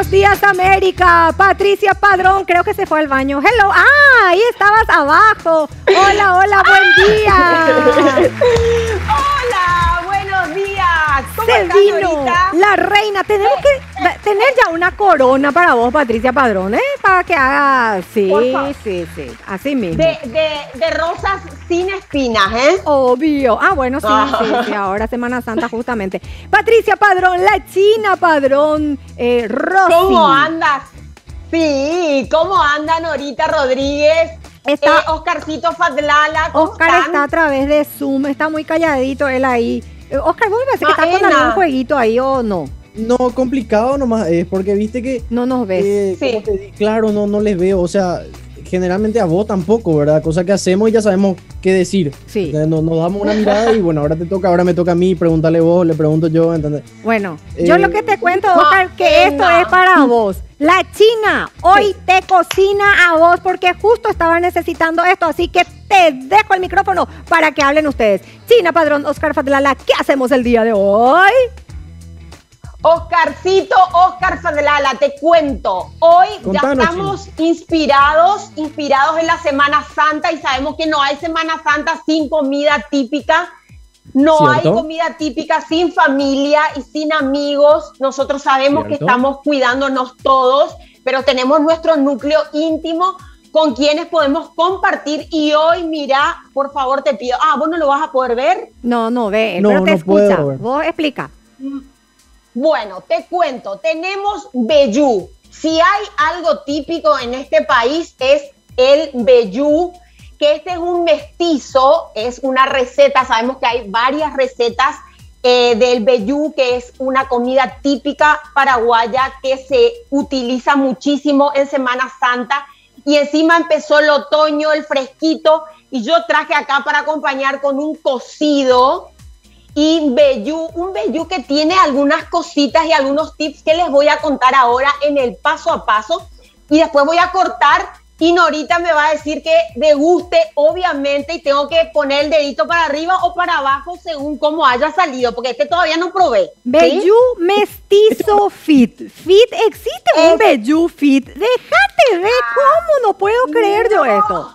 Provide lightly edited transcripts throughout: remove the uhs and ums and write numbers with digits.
Buenos días, América. Patricia Padrón, creo que se fue al baño. Hello. Ah, ahí estabas abajo. Hola, hola, buen día. Hola, buenos días. ¿Cómo Se estás, vino Norita? la reina. Tenemos que tener ya una corona para vos, Patricia Padrón, ¿eh? Para que haga... Sí, Por favor. sí, así mismo. De rosas sin espinas, ¿eh? Obvio. Ah, bueno, sí, ahora Semana Santa justamente. Patricia Padrón, la China Padrón, Rosy. ¿Cómo andas? Sí, ¿cómo anda Norita Rodríguez? Está- Oscarcito Fadlala, ¿cómo Oscar están? está a través de Zoom, está muy calladito él ahí. Oscar, ¿vos me parece que está con Maena. algún jueguito ahí o no? No, complicado nomás es porque viste que, No nos ves. Sí. como te di, claro, no les veo, o sea, generalmente a vos tampoco, ¿verdad? Cosa que hacemos y ya sabemos qué decir. Sí. Entonces, nos damos una mirada y bueno, ahora me toca a mí, pregúntale vos, le pregunto yo, ¿entendés? Bueno, yo lo que te cuento, Oscar, que Maena. esto es para vos. La China hoy te cocina a vos porque justo estaba necesitando esto, así que te dejo el micrófono para que hablen ustedes. China Padrón, Oscar Fadlala, ¿qué hacemos el día de hoy? Oscarcito, Oscar Fadlala, te cuento. Hoy Contanos, ya estamos inspirados en la Semana Santa y sabemos que no hay Semana Santa sin comida típica. No hay ¿Cierto? comida típica sin familia y sin amigos. Nosotros sabemos que ¿Cierto? estamos cuidándonos todos, pero tenemos nuestro núcleo íntimo con quienes podemos compartir. Y hoy, mira, por favor te pido. Ah, ¿vos no lo vas a poder ver? No ve, No, pero te no escucha. puedo ver. Vos explica. Bueno, te cuento, tenemos vellú. Si hay algo típico en este país es el vellú, que este es un mestizo, es una receta, sabemos que hay varias recetas del vellú, que es una comida típica paraguaya que se utiliza muchísimo en Semana Santa y encima empezó el otoño, el fresquito y yo traje acá para acompañar con un cocido y un vellú que tiene algunas cositas y algunos tips que les voy a contar ahora en el paso a paso y después voy a cortar y Norita me va a decir que deguste obviamente y tengo que poner el dedito para arriba o para abajo según cómo haya salido porque este todavía no probé. ¿sí? Vellú mestizo fit. Fit, existe un vellú fit. Déjate ver cómo no puedo creer yo esto.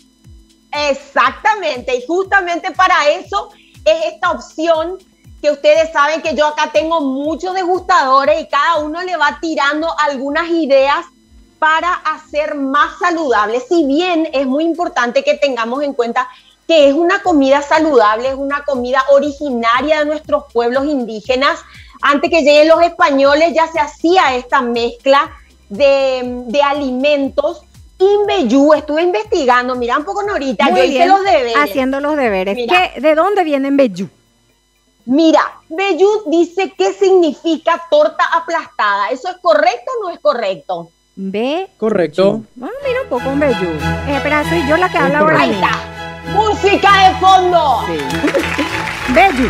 Exactamente, y justamente para eso es esta opción que ustedes saben que yo acá tengo muchos degustadores y cada uno le va tirando algunas ideas para hacer más saludable. Si bien es muy importante que tengamos en cuenta que es una comida saludable, es una comida originaria de nuestros pueblos indígenas. Antes que lleguen los españoles ya se hacía esta mezcla de alimentos. En vellú, estuve investigando, mira un poco Norita, Muy yo hice bien, los deberes. haciendo los deberes. Mira. ¿De dónde vienen vellú? Mira, vellú dice qué significa torta aplastada. ¿Eso es correcto o no es correcto? Correcto. Bueno, mira un poco un vellú. Espera, soy yo la que habla ahora. Ahí está. Música de fondo. Vellú.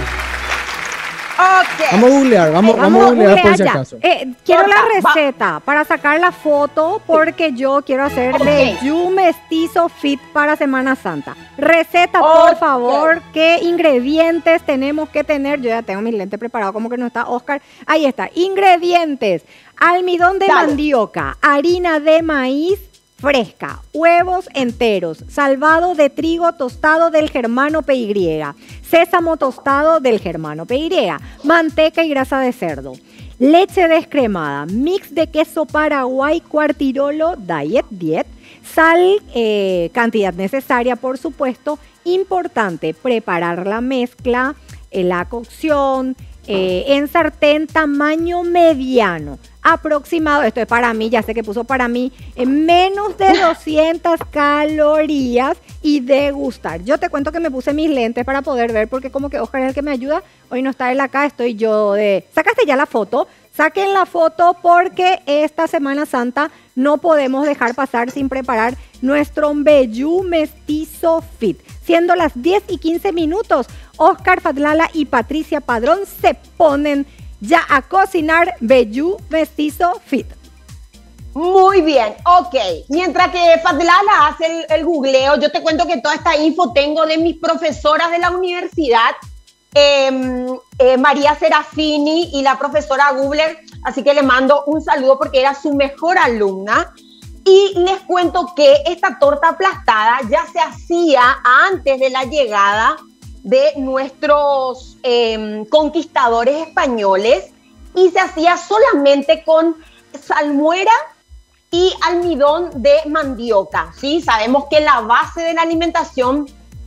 Ok. Vamos a googlear, vamos a googlear por si ya. acaso. Quiero la Torta, receta para sacar la foto porque yo quiero hacer Ok. vellú mestizo fit para Semana Santa. Receta, por Ok. favor, ¿qué ingredientes tenemos que tener? Yo ya tengo mis lentes preparados, como que no está Oscar. Ahí está, ingredientes: almidón de Dale. mandioca, harina de maíz fresca, huevos enteros, salvado de trigo tostado del germano PY, sésamo tostado del germano PY, manteca y grasa de cerdo, leche descremada, mix de queso Paraguay Cuartirolo Diet, sal, cantidad necesaria por supuesto. Importante, preparar la mezcla, la cocción, en sartén tamaño mediano, aproximado, esto es para mí, ya sé que puso para mí, menos de 200 calorías y degustar. Yo te cuento que me puse mis lentes para poder ver porque como que Oscar es el que me ayuda, hoy no está él acá, estoy yo de... ¿Sacaste ya la foto? Saquen la foto porque esta Semana Santa no podemos dejar pasar sin preparar nuestro vellú mestizo fit. Siendo las 10 y 15 minutos, Oscar Fadlala y Patricia Padrón se ponen ya a cocinar vellú mestizo fit. Muy bien, ok. Mientras que Fadlala hace el googleo, yo te cuento que toda esta info tengo de mis profesoras de la universidad, María Serafini y la profesora Gubler. así que le mando un saludo porque era su mejor alumna. Y les cuento que esta torta aplastada ya se hacía antes de la llegada de nuestros conquistadores españoles y se hacía solamente con salmuera y almidón de mandioca, ¿sí? Sabemos que la base de la alimentación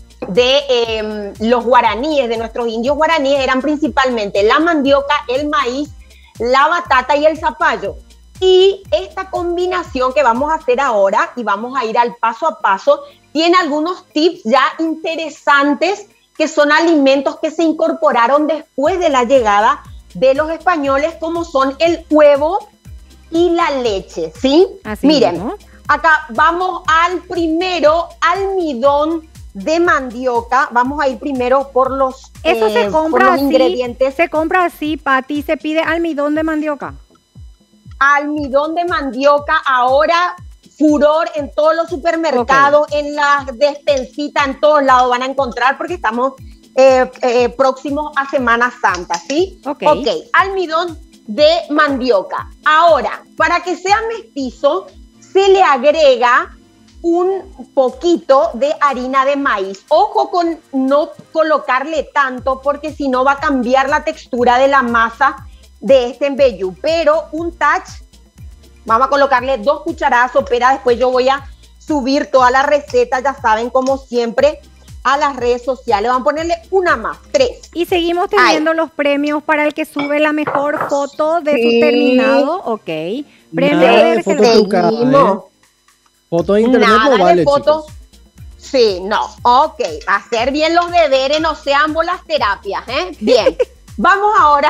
de los guaraníes, de nuestros indios guaraníes, eran principalmente la mandioca, el maíz, la batata y el zapallo. Y esta combinación que vamos a hacer ahora, y vamos a ir al paso a paso, tiene algunos tips ya interesantes que son alimentos que se incorporaron después de la llegada de los españoles, como son el huevo y la leche, ¿sí? Así miren, mismo. acá vamos al primero, almidón de mandioca. Vamos a ir primero por los, Eso se compra por los así, ingredientes. se compra así, Pati, se pide almidón de mandioca. Almidón de mandioca, ahora furor en todos los supermercados, en las despensitas, en todos lados van a encontrar porque estamos próximos a Semana Santa, ¿sí? Ok. Almidón de mandioca. Ahora, para que sea mestizo, se le agrega un poquito de harina de maíz. Ojo con no colocarle tanto porque si no va a cambiar la textura de la masa de este mbejú, pero un touch, vamos a colocarle 2 cucharadas soperas. Después yo voy a subir toda la receta, ya saben, como siempre, a las redes sociales. Vamos a ponerle una más, 3. Y seguimos teniendo los premios para el que sube la mejor foto de su terminado. Ok. Premio Nada de de foto reserva. trucada, ¿eh? Foto de internet Nada no vale, de fotos. chicos. Sí, no. Ok, hacer bien los deberes, no sean bolas terapias, ¿eh? Bien. Vamos ahora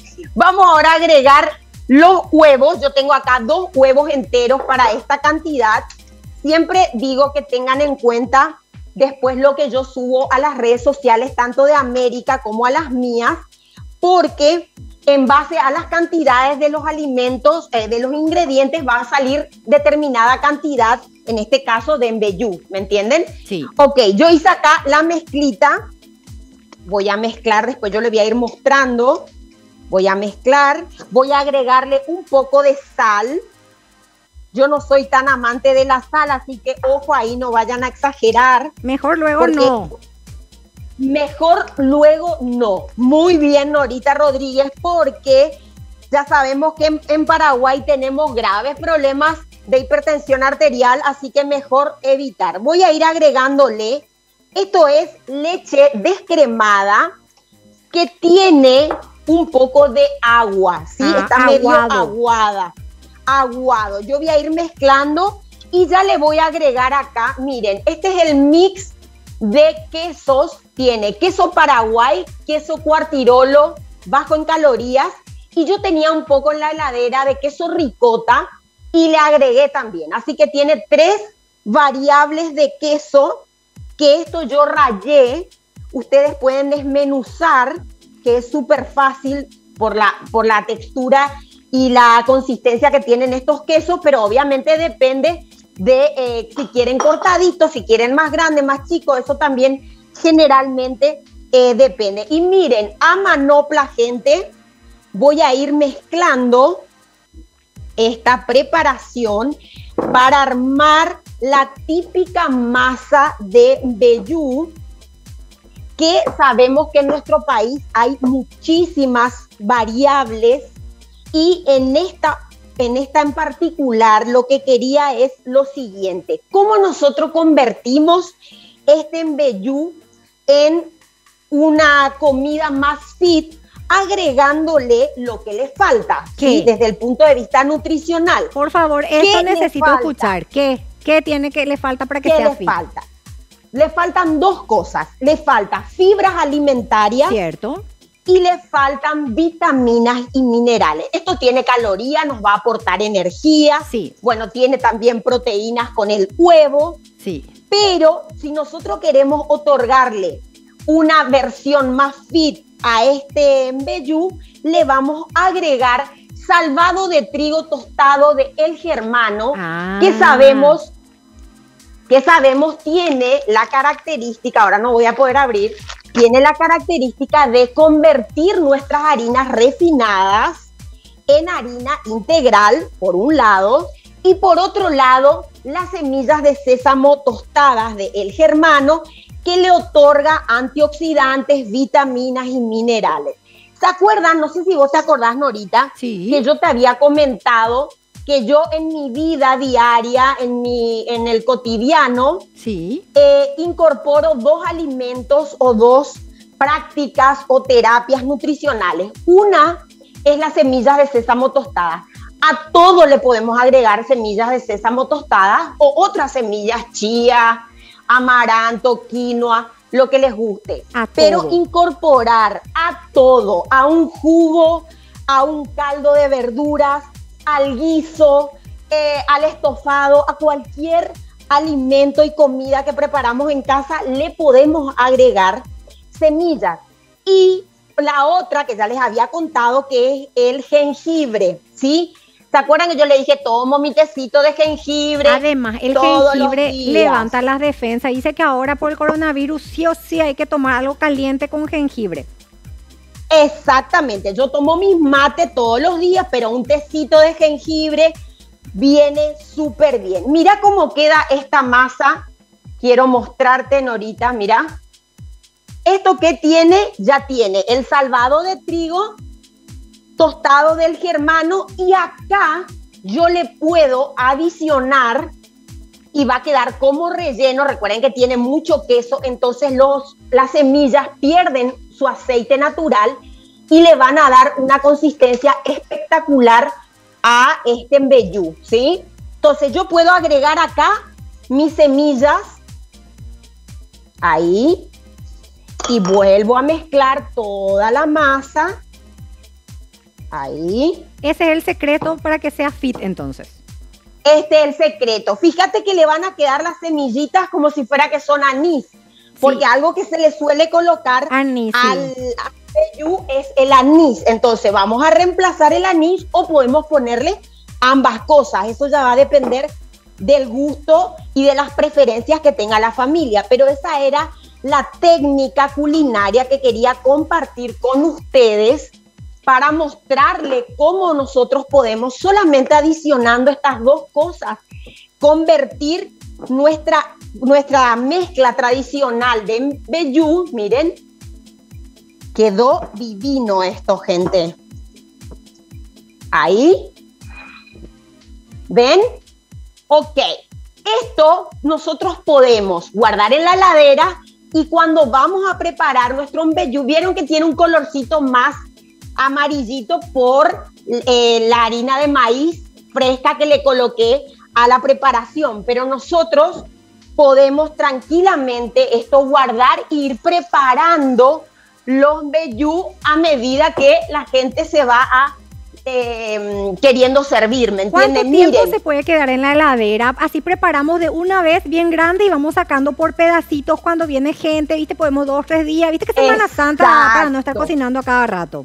a agregar los huevos. Yo tengo acá 2 huevos enteros para esta cantidad. Siempre digo que tengan en cuenta después lo que yo subo a las redes sociales, tanto de América como a las mías, porque en base a las cantidades de los alimentos, de los ingredientes, va a salir determinada cantidad, en este caso de mbejú, ¿me entienden? Sí. Ok, yo hice acá la mezclita. Voy a mezclar, después yo le voy a ir mostrando. Voy a mezclar, voy a agregarle un poco de sal. Yo no soy tan amante de la sal, así que ojo ahí, no vayan a exagerar. Mejor luego Porque no. Mejor luego no. Muy bien, Norita Rodríguez, porque ya sabemos que en Paraguay tenemos graves problemas de hipertensión arterial, así que mejor evitar. Voy a ir agregándole, esto es leche descremada que tiene un poco de agua, ¿sí? Está medio aguado. Yo voy a ir mezclando y ya le voy a agregar acá, miren, este es el mix de quesos. Tiene queso Paraguay, queso Cuartirolo, bajo en calorías, y yo tenía un poco en la heladera de queso ricota y le agregué también. Así que tiene 3 variables de queso, que esto yo rallé. Ustedes pueden desmenuzar, que es súper fácil por la textura y la consistencia que tienen estos quesos, pero obviamente depende de si quieren cortaditos, si quieren más grande, más chico, eso también generalmente depende. Y miren, a manopla, gente, voy a ir mezclando esta preparación para armar la típica masa de mbejú, que sabemos que en nuestro país hay muchísimas variables, y en esta en particular lo que quería es lo siguiente: ¿cómo nosotros convertimos este mbejú en una comida más fit, agregándole lo que le falta, ¿sí? Desde el punto de vista nutricional? Por favor, esto necesito escuchar. ¿Qué tiene que le falta para que sea fit? Le faltan 2 cosas. Le faltan fibras alimentarias. Cierto. Y le faltan vitaminas y minerales. Esto tiene calorías, nos va a aportar energía. Sí. Bueno, tiene también proteínas con el huevo. Sí. Pero si nosotros queremos otorgarle una versión más fit a este mbejú, le vamos a agregar salvado de trigo tostado de El Germano, que sabemos tiene la característica, ahora no voy a poder abrir, tiene la característica de convertir nuestras harinas refinadas en harina integral, por un lado, y por otro lado, las semillas de sésamo tostadas de El Germano, que le otorga antioxidantes, vitaminas y minerales. ¿Se acuerdan? No sé si vos te acordás, Norita, Sí. que yo te había comentado que yo en mi vida diaria, en el cotidiano, Sí. incorporo 2 alimentos o 2 prácticas o terapias nutricionales. Una es las semillas de sésamo tostadas. A todo le podemos agregar semillas de sésamo tostadas o otras semillas, chía, amaranto, quinoa, lo que les guste. Pero incorporar a todo, a un jugo, a un caldo de verduras, al guiso, al estofado, a cualquier alimento y comida que preparamos en casa, le podemos agregar semillas. Y la otra que ya les había contado, que es el jengibre, ¿sí? ¿Se acuerdan que yo le dije, tomo mi tecito de jengibre? Además, el jengibre levanta las defensas. Dice que ahora por el coronavirus sí o sí hay que tomar algo caliente con jengibre. Exactamente, yo tomo mis mates todos los días, pero un tecito de jengibre viene súper bien. Mira cómo queda esta masa. Quiero mostrarte, Norita, mira. Esto que tiene, ya tiene el salvado de trigo tostado del Germano, y acá yo le puedo adicionar y va a quedar como relleno. Recuerden que tiene mucho queso, entonces las semillas pierden su aceite natural y le van a dar una consistencia espectacular a este mbejú, ¿sí? Entonces yo puedo agregar acá mis semillas, ahí, y vuelvo a mezclar toda la masa. Ahí. Ese es el secreto para que sea fit, entonces. Este es el secreto. Fíjate que le van a quedar las semillitas como si fuera que son anís. Porque algo que se le suele colocar anís, al mbejú es el anís. Entonces vamos a reemplazar el anís o podemos ponerle ambas cosas. Eso ya va a depender del gusto y de las preferencias que tenga la familia. Pero esa era la técnica culinaria que quería compartir con ustedes, para mostrarle cómo nosotros podemos, solamente adicionando estas 2 cosas, convertir nuestra mezcla tradicional de mbejú. Miren, quedó divino esto, gente. Ahí. ¿Ven? Ok. Esto nosotros podemos guardar en la heladera, y cuando vamos a preparar nuestro mbejú, vieron que tiene un colorcito más amarillito por la harina de maíz fresca que le coloqué a la preparación, pero nosotros podemos tranquilamente esto guardar e ir preparando los mbejú a medida que la gente se va a queriendo servir, ¿me entienden? ¿Cuánto tiempo se puede quedar en la heladera? Así preparamos de una vez bien grande y vamos sacando por pedacitos cuando viene gente, ¿viste? Podemos 2 o 3 días, ¿viste? Que Semana Santa, para no estar cocinando a cada rato.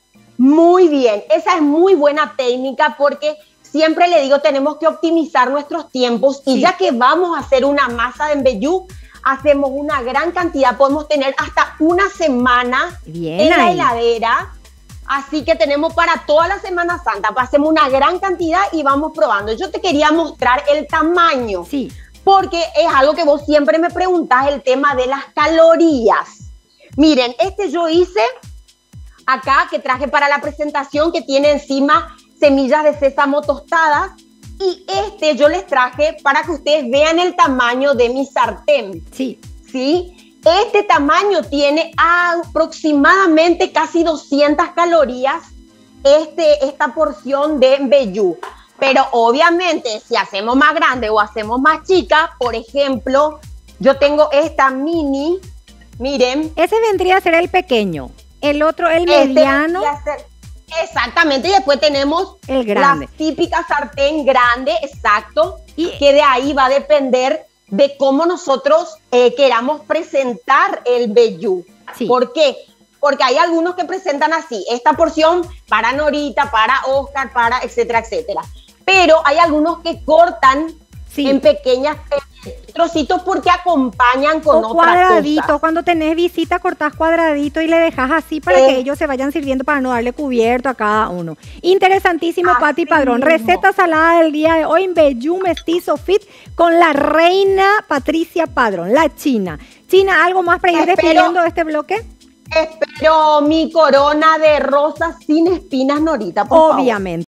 Muy bien, esa es muy buena técnica, porque siempre le digo, tenemos que optimizar nuestros tiempos, y ya que vamos a hacer una masa de mbejú, hacemos una gran cantidad, podemos tener hasta una semana en la heladera, así que tenemos para toda la Semana Santa, hacemos una gran cantidad y vamos probando. Yo te quería mostrar el tamaño, porque es algo que vos siempre me preguntás, el tema de las calorías. Miren, yo hice acá, que traje para la presentación, que tiene encima semillas de sésamo tostadas, y yo les traje para que ustedes vean el tamaño de mi sartén. ¿Sí? Este tamaño tiene aproximadamente casi 200 calorías esta porción de mbejú. Pero obviamente si hacemos más grande o hacemos más chica, por ejemplo, yo tengo esta mini, miren. Ese vendría a ser el pequeño. El otro, el mediano. Exactamente, y después tenemos el grande, la típica sartén grande, exacto, que de ahí va a depender de cómo nosotros queramos presentar el mbejú. ¿Por qué? Porque hay algunos que presentan así, esta porción para Norita, para Oscar, para etcétera, etcétera. Pero hay algunos que cortan en pequeñas trocitos porque acompañan con O otra cuadradito, cosa. cuando tenés visita cortás cuadradito y le dejas así para que ellos se vayan sirviendo para no darle cubierto a cada uno. Interesantísimo, Así Pati Padrón. mismo. Receta salada del día de hoy en Vellú Mestizo Fit con la reina Patricia Padrón, la china. China, ¿algo más para ir despidiendo de este bloque? Espero mi corona de rosas sin espinas, Norita, por favor. Obviamente.